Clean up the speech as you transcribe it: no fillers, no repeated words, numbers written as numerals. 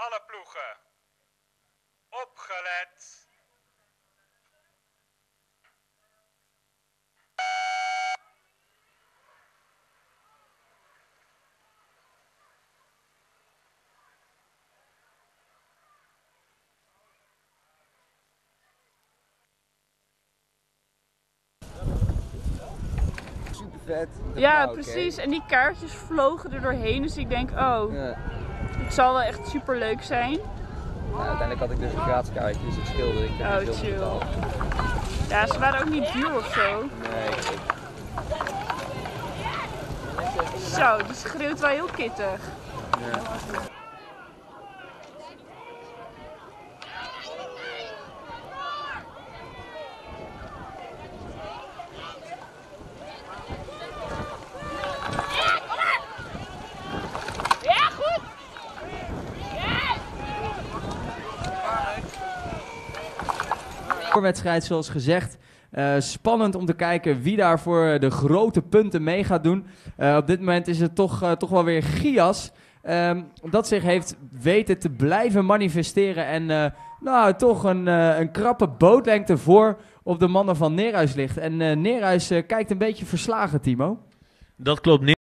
alle ploegen. Opgelet. Super vet. Ja, precies. En die kaartjes vlogen er doorheen. Dus ik denk, oh, Ja. het zal wel echt super leuk zijn. Nou, uiteindelijk had ik dus een gratis kaartje, dus het scheelde. Ik heb niet veel chill. betaald. Ja, ze waren ook niet duur of zo. Nee, ik... Zo, die schreeuwt wel heel kittig. Ja. Ja, goed! Voorwedstrijd zoals gezegd. Spannend om te kijken wie daar voor de grote punten mee gaat doen. Op dit moment is het toch wel weer Gias. Dat zich heeft weten te blijven manifesteren. En toch een krappe bootlengte voor op de mannen van Neerhuis ligt. En Neerhuis kijkt een beetje verslagen, Timo. Dat klopt niet.